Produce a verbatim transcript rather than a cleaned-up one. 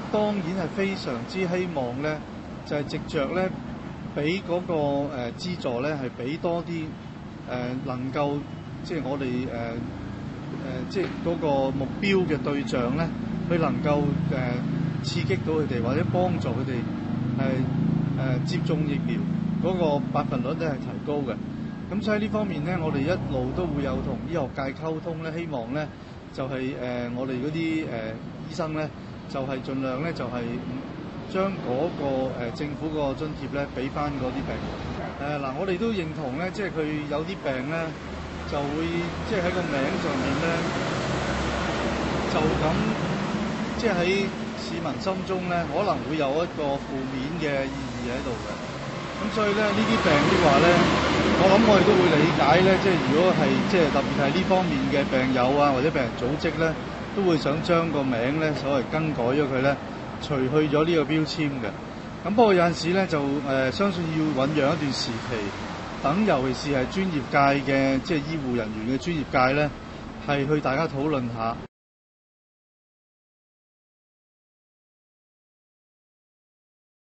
當然係非常之希望咧，就係、是、藉着咧，俾嗰、那個誒、呃、資助咧，係俾多啲誒、呃、能夠即係我哋誒誒即係嗰個目標嘅對象咧，佢能夠誒、呃、刺激到佢哋，或者幫助佢哋係誒接種疫苗嗰個百分率咧係提高嘅。咁所以呢方面咧，我哋一路都會有同醫學界溝通咧，希望咧就係、是、誒、呃、我哋嗰啲誒醫生咧，就係、是、盡量咧就係、是、將嗰、那個、呃、政府個津貼咧俾翻嗰啲病人。誒、呃、嗱，我哋都認同咧，即係佢有啲病咧就會即係喺個名上面咧就咁，即係喺市民心中咧可能會有一個負面嘅意義喺度嘅。咁所以咧，呢啲病的話咧，我諗我哋都會理解咧，即係如果係即係特別係呢方面嘅病友啊，或者病人組織咧，都會想將個名咧所謂更改咗佢咧，除去咗呢個標籤嘅。咁不過有陣時咧就誒、呃，相信要醖釀一段時期，等尤其是係專業界嘅即係醫護人員嘅專業界咧，係去大家討論下。